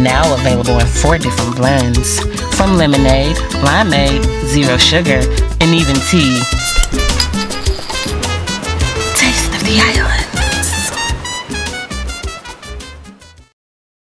Now available in 4 different blends, from lemonade, limeade, zero sugar, and even tea. Taste of the island.